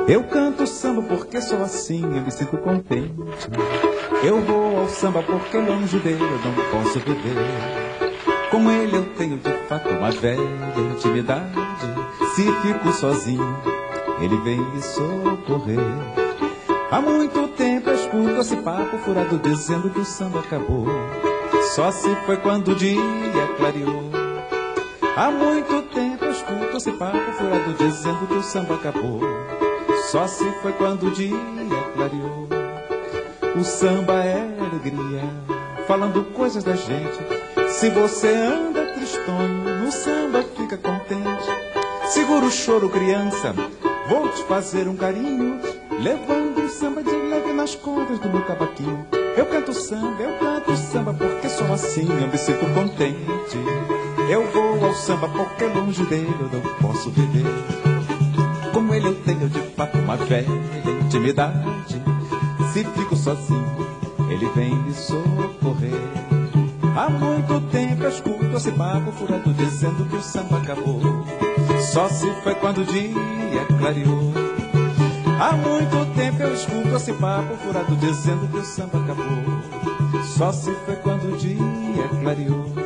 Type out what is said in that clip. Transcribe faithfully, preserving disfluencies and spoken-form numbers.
Eu canto samba porque sou assim, eu me sinto contente. Eu vou ao samba porque longe dele eu não posso viver. Com ele eu tenho de fato uma velha intimidade. Se fico sozinho, ele vem me socorrer. Há muito tempo eu escuto esse papo furado dizendo que o samba acabou. Só se foi quando o dia clareou. Há muito tempo eu escuto esse papo furado dizendo que o samba acabou. Só se foi quando o dia clareou. O samba é alegria, falando coisas da gente. Se você anda tristonho, no samba fica contente. Segura o choro, criança, vou te fazer um carinho, levando um samba de leve nas cordas do meu cavaquinho. Eu canto samba, eu canto samba porque sou assim, eu me sinto contente. Eu vou ao samba porque longe dele eu não posso viver. Com ele eu tenho de fato uma velha intimidade. Se fico sozinho, ele vem me socorrer. Há muito tempo eu escuto esse papo furado dizendo que o samba acabou. Só se foi quando o dia clareou. Há muito tempo eu escuto esse papo furado dizendo que o samba acabou. Só se foi quando o dia clareou.